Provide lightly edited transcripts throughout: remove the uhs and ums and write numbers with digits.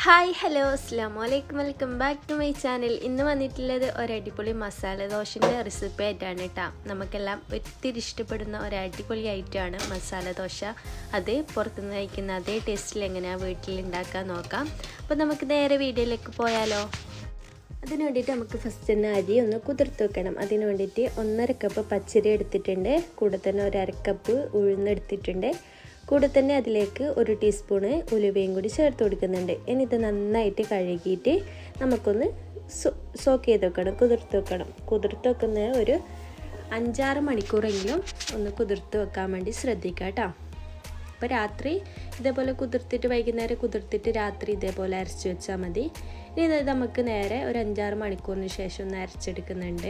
Hi, hello, assalamu alaikum, welcome back to my channel. ഇന്ന് വന്നിട്ടുള്ളത് ഒരു അടിപൊളി മസാല ദോശയുടെ റെസിപ്പി ആയിട്ടാണ് ട്ടോ. നമുക്കെല്ലാം ഒത്തിരി ഇഷ്ടപ്പെടുന്ന ഒരു അടിപൊളി ഐറ്റമാണ് മസാല ദോശ. അത് പുറത്തുനിന്ന് കഴിക്കുന്ന അതേ ടേസ്റ്റിൽ എങ്ങനെയാ വീട്ടിൽ ഉണ്ടാക്കാൻ നോക്കാം. അപ്പോൾ നമുക്ക് നേരെ വീഡിയോയിലേക്ക് പോയാലോ. അതിനു വേണ്ടിയിട്ട് നമുക്ക് ഫസ്റ്റ് തന്നെ അരി ഒന്ന് കുതിർത്ത് വെക്കണം. അതിനു വേണ്ടിയിട്ട് 1.5 കപ്പ് പച്ചരി എടുത്തിട്ടുണ്ട്. കൂടെ തന്നെ 1/2 കപ്പ് ഉഴുന്ന് എടുത്തിട്ടുണ്ട്. കൂടെ തന്നെ അതിലേക്ക് 1 ടീസ്പൂൺ ഉലുവയും കൂടി ചേർത്ത് കൊടുക്കുന്നുണ്ട്. ഇനി ഇത് നന്നായിട്ട് കഴുകിയിട്ട് നമുക്കൊന്ന് സോക്ക് ചെയ്ത് വെക്കണം, കുതിർത്ത് വെക്കുന്ന ഒരു 5-6 മണിക്കൂറെങ്കിലും ഒന്ന് കുതിർത്ത് വെക്കാൻ വേണ്ടി ശ്രദ്ധിക്കുക കേട്ടോ. അപ്പോൾ രാത്രി ഇതേപോലെ കുതിർത്തിട്ട് വൈകുന്നേരം കുതിർത്തിട്ട് രാത്രി ഇതേപോലെ അരച്ച് വെച്ചാൽ മതി. ഇനി ഇത് നമുക്ക് നേരെ ഒരു 5-6 മണിക്കൂറിന് ശേഷം ഒന്ന് അരച്ചെടുക്കുന്നുണ്ട്.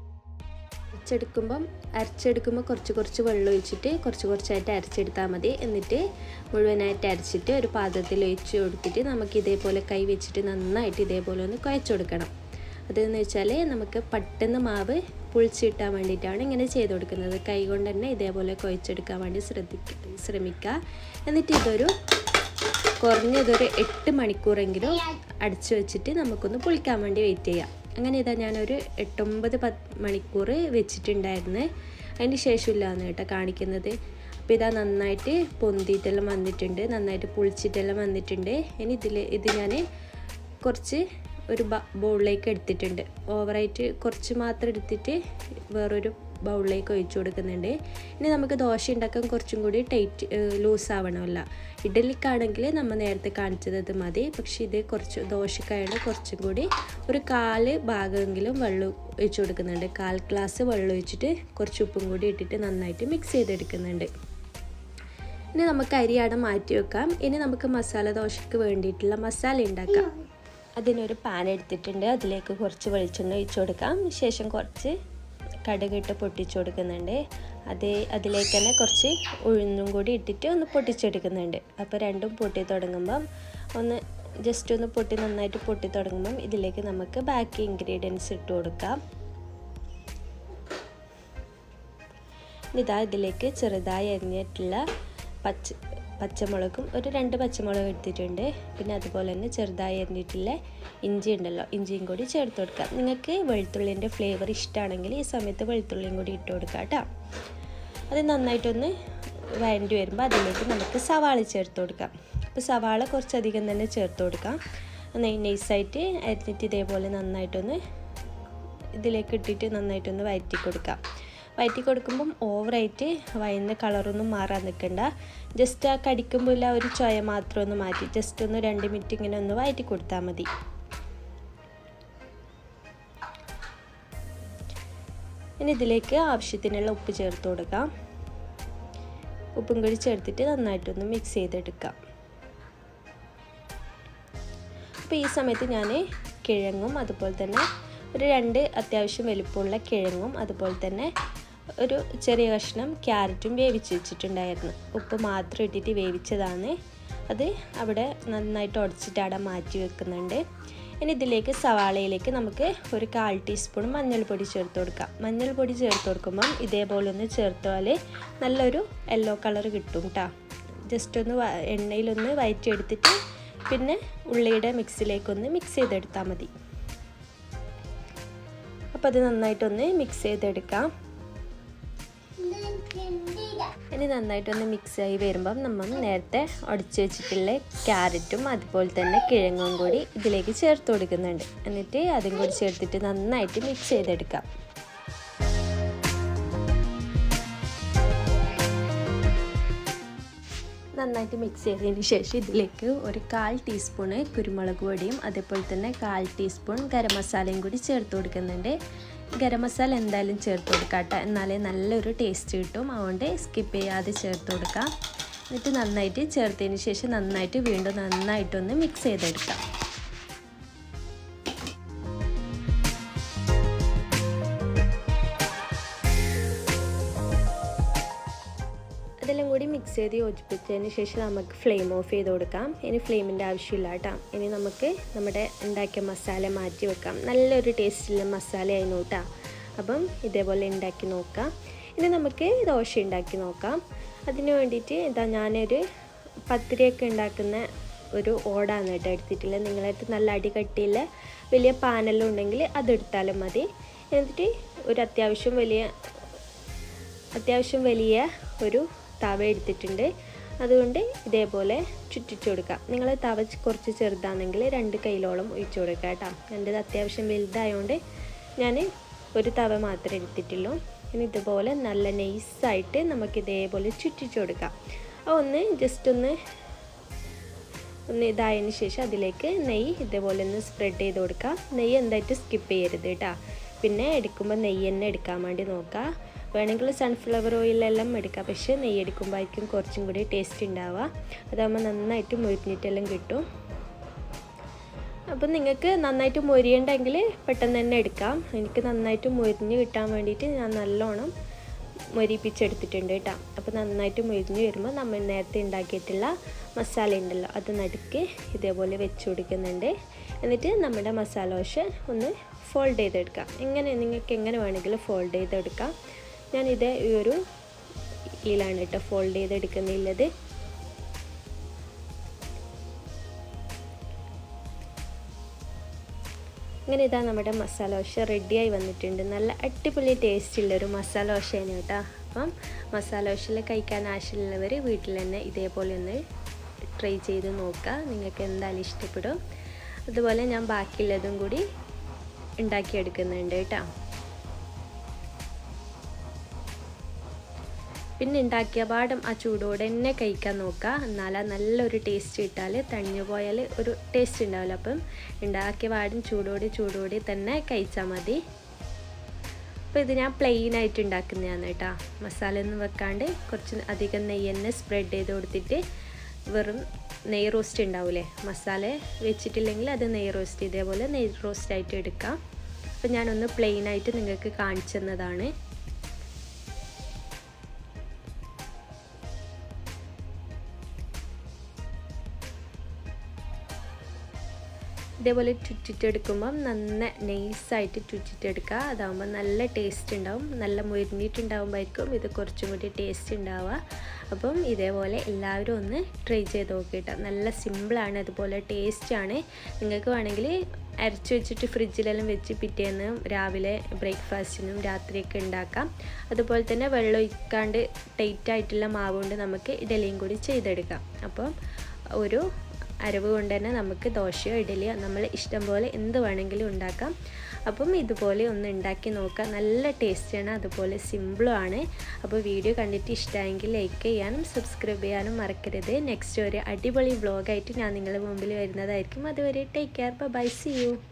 അരച്ചെടുക്കുമ്പോൾ കുറച്ച് വെള്ളം ഒഴിച്ചിട്ട് കുറച്ചായിട്ട് അരച്ചെടുത്താൽ മതി. എന്നിട്ട് മുഴുവനായിട്ട് അരച്ചിട്ട് ഒരു പാത്രത്തിൽ ഒഴിച്ച് കൊടുത്തിട്ട് നമുക്ക് ഇതേപോലെ കൈ വെച്ചിട്ട് നന്നായിട്ട് ഇതേപോലെ ഒന്ന് കുഴച്ച് കൊടുക്കണം. അതെന്ന് വെച്ചാൽ നമുക്ക് പെട്ടെന്ന് മാവ് പുളിച്ചിട്ടാൻ വേണ്ടിയിട്ടാണ് ഇങ്ങനെ ചെയ്ത് കൊടുക്കുന്നത്. കൈ കൊണ്ട് തന്നെ ഇതേപോലെ കുഴച്ചെടുക്കാൻ വേണ്ടി ശ്രമിക്കുക. എന്നിട്ട് കുറഞ്ഞതൊരു 8 മണിക്കൂറെങ്കിലും അടച്ചു വെച്ചിട്ട് നമുക്കൊന്ന് പുളിക്കാൻ വേണ്ടി വെയിറ്റ് ചെയ്യാം. അങ്ങനെ ഇതാ ഞാനൊരു 8-9 മണിക്കൂർ വെച്ചിട്ടുണ്ടായിരുന്നു. അതിന് ശേഷമില്ലാന്ന് കേട്ടോ കാണിക്കുന്നത്. അപ്പോൾ ഇതാ നന്നായിട്ട് പൊന്തിയിട്ടെല്ലാം വന്നിട്ടുണ്ട്, നന്നായിട്ട് പുളിച്ചിട്ടെല്ലാം വന്നിട്ടുണ്ട്. ഇനി ഇത് ഞാൻ കുറച്ച് ഒരു ബൗളിലേക്ക് എടുത്തിട്ടുണ്ട്. ഓവറായിട്ട് കുറച്ച് മാത്രം എടുത്തിട്ട് വേറൊരു ബൗളിലേക്ക് ഒഴിച്ചു കൊടുക്കുന്നുണ്ട്. ഇനി നമുക്ക് ദോശ ഉണ്ടാക്കാൻ കുറച്ചും കൂടി ലൂസ് ആവണമല്ല. ഇഡലിക്കാണെങ്കിൽ നമ്മൾ നേരത്തെ കാണിച്ചത് മതി. പക്ഷേ ഇത് കുറച്ച് ദോശക്കായാണ് കുറച്ചും കൂടി ഒരു 1/4 ഭാഗമെങ്കിലും വെള്ളം ഒഴിച്ചു കൊടുക്കുന്നുണ്ട്. 1/4 ഗ്ലാസ് വെള്ളം ഒഴിച്ചിട്ട് കുറച്ച് ഉപ്പും കൂടി ഇട്ടിട്ട് നന്നായിട്ട് മിക്സ് ചെയ്തെടുക്കുന്നുണ്ട്. ഇനി നമുക്ക് അരിയാടെ മാറ്റി വെക്കാം. ഇനി നമുക്ക് മസാല ദോശയ്ക്ക് വേണ്ടിയിട്ടുള്ള മസാല ഉണ്ടാക്കാം. അതിനൊരു പാൻ എടുത്തിട്ടുണ്ട്. അതിലേക്ക് കുറച്ച് വെളിച്ചെണ്ണ ഒഴിച്ചു കൊടുക്കാം. ശേഷം കുറച്ച് കടുകിട്ട് പൊട്ടിച്ചു കൊടുക്കുന്നുണ്ട്. അതിലേക്ക് തന്നെ കുറച്ച് ഉഴുന്നും കൂടി ഇട്ടിട്ട് ഒന്ന് പൊട്ടിച്ചെടുക്കുന്നുണ്ട്. അപ്പോൾ രണ്ടും പൊട്ടി തുടങ്ങുമ്പം ജസ്റ്റ് ഒന്ന് നന്നായിട്ട് പൊട്ടി തുടങ്ങുമ്പം ഇതിലേക്ക് നമുക്ക് ബാക്കി ഇൻഗ്രീഡിയൻസ് ഇട്ട് കൊടുക്കാം. ഇതിലേക്ക് ചെറുതായി അരിഞ്ഞിട്ടുള്ള പച്ചമുളകും ഒരു 2 പച്ചമുളക് എടുത്തിട്ടുണ്ട്. പിന്നെ അതുപോലെ തന്നെ ചെറുതായി അരിഞ്ഞിട്ടുള്ള ഇഞ്ചി ഉണ്ടല്ലോ, ഇഞ്ചിയും കൂടി ചേർത്ത് കൊടുക്കാം. നിങ്ങൾക്ക് വെളുത്തുള്ളിൻ്റെ ഫ്ലേവർ ഇഷ്ടമാണെങ്കിൽ ഈ സമയത്ത് വെളുത്തുള്ളിയും കൂടി ഇട്ട് കൊടുക്കാം കേട്ടോ. അത് നന്നായിട്ടൊന്ന് വഴണ്ടി വരുമ്പോൾ അതിലേക്ക് നമുക്ക് സവാള ചേർത്ത് കൊടുക്കാം. അപ്പോൾ സവാള കുറച്ചധികം തന്നെ ചേർത്ത് കൊടുക്കാം. നൈസായിട്ട് അരിഞ്ഞിട്ട് ഇതേപോലെ നന്നായിട്ടൊന്ന് ഇതിലേക്ക് ഇട്ടിട്ട് നന്നായിട്ടൊന്ന് വഴറ്റി കൊടുക്കുമ്പം ഓവറായിട്ട് വയന്ന കളറൊന്നും മാറാൻ നിൽക്കണ്ട. ജസ്റ്റ് ആ കടിക്കുമ്പോൾ ഒരു ചൊയ മാത്രം ഒന്ന് മാറ്റി ജസ്റ്റ് ഒന്ന് 2 മിനിറ്റ് ഇങ്ങനെ ഒന്ന് വഴറ്റി കൊടുത്താൽ മതി. ഇനി ഇതിലേക്ക് ആവശ്യത്തിനുള്ള ഉപ്പ് ചേർത്ത് കൊടുക്കാം. ഉപ്പും കൂടി ചേർത്തിട്ട് നന്നായിട്ടൊന്ന് മിക്സ് ചെയ്തെടുക്കാം. അപ്പോൾ ഈ സമയത്ത് ഞാൻ കിഴങ്ങും അതുപോലെ തന്നെ ഒരു 2 അത്യാവശ്യം വലുപ്പമുള്ള കിഴങ്ങും അതുപോലെ തന്നെ ഒരു ചെറിയ കഷ്ണം ക്യാരറ്റും വേവിച്ച് വെച്ചിട്ടുണ്ടായിരുന്നു. ഉപ്പ് മാത്രം ഇട്ടിട്ട് വേവിച്ചതാണ്. അത് അവിടെ നന്നായിട്ട് ഉടച്ചിട്ട് അവിടെ മാറ്റി വെക്കുന്നുണ്ട്. ഇനി ഇതിലേക്ക് സവാളയിലേക്ക് നമുക്ക് ഒരു 1/4 ടീസ്പൂൺ മഞ്ഞൾപ്പൊടി ചേർത്ത് കൊടുക്കാം. മഞ്ഞൾപ്പൊടി ചേർത്ത് കൊടുക്കുമ്പം ഇതേപോലെ ഒന്ന് ചേർത്താൽ നല്ലൊരു യെല്ലോ കളർ കിട്ടും കേട്ടോ. ജസ്റ്റ് ഒന്ന് എണ്ണയിലൊന്ന് വഴറ്റിയെടുത്തിട്ട് പിന്നെ ഉള്ളിയുടെ മിക്സിലേക്കൊന്ന് മിക്സ് ചെയ്തെടുത്താൽ മതി. അപ്പോൾ അത് നന്നായിട്ടൊന്ന് മിക്സ് ചെയ്തെടുക്കാം. ഇനി നന്നായിട്ടൊന്ന് മിക്സായി വരുമ്പം നമ്മൾ നേരത്തെ ഉടച്ച് വെച്ചിട്ടുള്ള ക്യാരറ്റും അതുപോലെ തന്നെ കിഴങ്ങും കൂടി ഇതിലേക്ക് ചേർത്ത് കൊടുക്കുന്നുണ്ട്. എന്നിട്ട് അതും കൂടി ചേർത്തിട്ട് നന്നായിട്ട് മിക്സ് ചെയ്തെടുക്കാം. നന്നായിട്ട് മിക്സ് ചെയ്തതിന് ശേഷം ഇതിലേക്ക് ഒരു 1/4 ടീസ്പൂൺ കുരുമുളക് പൊടിയും അതേപോലെ തന്നെ 1/4 ടീസ്പൂൺ ഗരം മസാലയും കൂടി ചേർത്ത് കൊടുക്കുന്നുണ്ട്. ഗരം മസാല എന്തായാലും ചേർത്ത് കൊടുക്കാം കേട്ടോ, എന്നാലേ നല്ലൊരു ടേസ്റ്റ് കിട്ടും. അതുകൊണ്ട് സ്കിപ്പ് ചെയ്യാതെ ചേർത്ത് കൊടുക്കാം. എന്നിട്ട് നന്നായിട്ട് ചേർത്തതിന് ശേഷം വീണ്ടും നന്നായിട്ടൊന്ന് മിക്സ് ചെയ്തെടുക്കാം. ഇതെല്ലാം കൂടി മിക്സ് ചെയ്ത് യോജിപ്പിച്ചതിന് ശേഷം നമുക്ക് ഫ്ലെയിം ഓഫ് ചെയ്ത് കൊടുക്കാം. ഇനി ഫ്ലെയിമിൻ്റെ ആവശ്യമില്ല കേട്ടോ. ഇനി നമുക്ക് നമ്മുടെ ഉണ്ടാക്കിയ മസാല മാറ്റി വെക്കാം. നല്ലൊരു ടേസ്റ്റുള്ള മസാലയായിരുന്നു കേട്ടോ. അപ്പം ഇതേപോലെ ഉണ്ടാക്കി നോക്കാം. ഇനി നമുക്ക് ദോശ ഉണ്ടാക്കി നോക്കാം. അതിന് വേണ്ടിയിട്ട് ഞാനൊരു പത്തിരിയൊക്കെ ഉണ്ടാക്കുന്ന ഒരു ഓടാണ് കേട്ടോ എടുത്തിട്ടുള്ളത്. നിങ്ങളടുത്ത് നല്ല അടികട്ടിയുള്ള വലിയ പാനെല്ലാം ഉണ്ടെങ്കിൽ അതെടുത്താലും മതി. എന്നിട്ട് ഒരു അത്യാവശ്യം വലിയ ഒരു തവ എടുത്തിട്ടുണ്ട്. അതുകൊണ്ട് ഇതേപോലെ ചുറ്റിച്ചു കൊടുക്കാം. നിങ്ങൾ തവ കുറച്ച് ചെറുതാണെങ്കിൽ 2 കൈയിലോളം ഒഴിച്ചു കൊടുക്കുക കേട്ടോ. എൻ്റെത് അത്യാവശ്യം വലുതായതുകൊണ്ട് ഞാൻ ഒരു തവ മാത്രമേ എടുത്തിട്ടുള്ളൂ. ഇനി ഇതുപോലെ നല്ല നൈസായിട്ട് നമുക്ക് ഇതേപോലെ ചുറ്റിച്ചു കൊടുക്കാം. ഒന്ന് ജസ്റ്റ് ഒന്ന് ഇതായതിന് ശേഷം അതിലേക്ക് നെയ്യ് ഇതേപോലെ ഒന്ന് സ്പ്രെഡ് ചെയ്ത് കൊടുക്കുക. നെയ്യ് എന്തായിട്ട് സ്കിപ്പ് ചെയ്യരുത് കേട്ടോ. പിന്നെ എടുക്കുമ്പോൾ നെയ്യ് തന്നെ എടുക്കാൻ വേണ്ടി നോക്കുക. വേണമെങ്കിൽ സൺഫ്ലവർ ഓയിലെല്ലാം എടുക്കാം, പക്ഷേ നെയ്യ് എടുക്കുമ്പോഴായിരിക്കും കുറച്ചും കൂടി ടേസ്റ്റ് ഉണ്ടാവുക. അതാകുമ്പോൾ നന്നായിട്ട് മൊരിഞ്ഞിട്ടെല്ലാം കിട്ടും. അപ്പം നിങ്ങൾക്ക് നന്നായിട്ട് മൊരിയണ്ടെങ്കിൽ പെട്ടെന്ന് തന്നെ എടുക്കാം. എനിക്ക് നന്നായിട്ട് മൊരിഞ്ഞ് കിട്ടാൻ വേണ്ടിയിട്ട് ഞാൻ നല്ലോണം മൊരിപ്പിച്ചെടുത്തിട്ടുണ്ട് കേട്ടോ. അപ്പോൾ നന്നായിട്ട് മൊരിഞ്ഞ് വരുമ്പോൾ നമ്മൾ നേരത്തെ ഉണ്ടാക്കിയിട്ടുള്ള മസാല ഉണ്ടല്ലോ അത് നടുക്ക് ഇതേപോലെ വെച്ച് കൊടുക്കുന്നുണ്ട്. എന്നിട്ട് നമ്മുടെ മസാല ദോശ ഒന്ന് ഫോൾഡ് ചെയ്തെടുക്കാം. നിങ്ങൾക്ക് എങ്ങനെ വേണമെങ്കിലും ഫോൾഡ് ചെയ്തെടുക്കാം. ഞാനിത് ഈ ഒരു ഇതിലാണ് കേട്ടോ ഫോൾഡ് ചെയ്തെടുക്കുന്നുള്ളത്. അങ്ങനെ ഇതാ നമ്മുടെ മസാല ദോശ റെഡിയായി വന്നിട്ടുണ്ട്. നല്ല അടിപൊളി ടേസ്റ്റുള്ളൊരു മസാല ദോശയാണ് കേട്ടോ. അപ്പം മസാല ദോശയിൽ കഴിക്കാൻ ആവശ്യമുള്ളവർ വീട്ടിൽ തന്നെ ഇതേപോലെ ഒന്ന് ട്രൈ ചെയ്ത് നോക്കുക. നിങ്ങൾക്ക് എന്തായാലും ഇഷ്ടപ്പെടും. അതുപോലെ ഞാൻ ബാക്കിയുള്ളതും കൂടി ഉണ്ടാക്കിയെടുക്കുന്നുണ്ട് കേട്ടോ. പിന്നെ ഉണ്ടാക്കിയ പാടും ആ ചൂടോടെ തന്നെ കഴിക്കാൻ നോക്കുക. എന്നാലും നല്ലൊരു ടേസ്റ്റ് കിട്ടാൽ തണിഞ്ഞു പോയാൽ ഒരു ടേസ്റ്റ് ഉണ്ടാവില്ല. അപ്പം ഉണ്ടാക്കിയ പാടും ചൂടോടെ തന്നെ കഴിച്ചാൽ മതി. അപ്പോൾ ഇത് ഞാൻ പ്ലെയിൻ ആയിട്ട് ഉണ്ടാക്കുന്നതാണ് കേട്ടോ. മസാല ഒന്നും വെക്കാണ്ട് കുറച്ച് അധികം നെയ്യ് തന്നെ സ്പ്രെഡ് ചെയ്ത് കൊടുത്തിട്ട് വെറും നെയ്യ് റോസ്റ്റ് ഉണ്ടാവില്ലേ, മസാല വെച്ചിട്ടില്ലെങ്കിൽ അത് നെയ്യ് റോസ്റ്റ്, ഇതേപോലെ നെയ്യ് റോസ്റ്റ് ആയിട്ട് എടുക്കാം. അപ്പോൾ ഞാനൊന്ന് പ്ലെയിൻ ആയിട്ട് നിങ്ങൾക്ക് കാണിച്ചു തന്നതാണ്. ഇതേപോലെ ചുറ്റിട്ടെടുക്കുമ്പം നൈസായിട്ട് ചുറ്റിട്ടെടുക്കുക. അതാകുമ്പോൾ നല്ല ടേസ്റ്റ് ഉണ്ടാവും. നല്ല മുരിഞ്ഞിട്ടുണ്ടാകുമ്പോഴായിരിക്കും ഇത് കുറച്ചും കൂടി ടേസ്റ്റ് ഉണ്ടാവുക. അപ്പം ഇതേപോലെ എല്ലാവരും ഒന്ന് ട്രൈ ചെയ്ത് നോക്കിയിട്ട്. നല്ല സിമ്പിളാണ്, അതുപോലെ ടേസ്റ്റാണ്. നിങ്ങൾക്ക് വേണമെങ്കിൽ അരച്ച് വെച്ചിട്ട് ഫ്രിഡ്ജിലെല്ലാം വെച്ച് പിറ്റേന്ന് രാവിലെ ബ്രേക്ക്ഫാസ്റ്റിനും രാത്രിയൊക്കെ ഉണ്ടാക്കാം. അതുപോലെ തന്നെ വെള്ളം ഒഴിക്കാണ്ട് ടൈറ്റായിട്ടുള്ള മാവ് കൊണ്ട് നമുക്ക് ഇഡലിയും കൂടി ചെയ്തെടുക്കാം. അപ്പം ഒരു അരവ് കൊണ്ട് തന്നെ നമുക്ക് ദോശയോ ഇഡലിയോ നമ്മൾ ഇഷ്ടം പോലെ എന്ത് വേണമെങ്കിലും ഉണ്ടാക്കാം. അപ്പം ഇതുപോലെ ഒന്ന് ഉണ്ടാക്കി നോക്കുക. നല്ല ടേസ്റ്റാണ്, അതുപോലെ സിമ്പിളും ആണ്. അപ്പോൾ വീഡിയോ കണ്ടിട്ട് ഇഷ്ടമായെങ്കിൽ ലൈക്ക് ചെയ്യാനും സബ്സ്ക്രൈബ് ചെയ്യാനും മറക്കരുത്. നെക്സ്റ്റ് ഒരു അടിപൊളി വ്ളോഗായിട്ട് ഞാൻ നിങ്ങളുടെ മുമ്പിൽ വരുന്നതായിരിക്കും. അതുവരെ take care, bye, see U.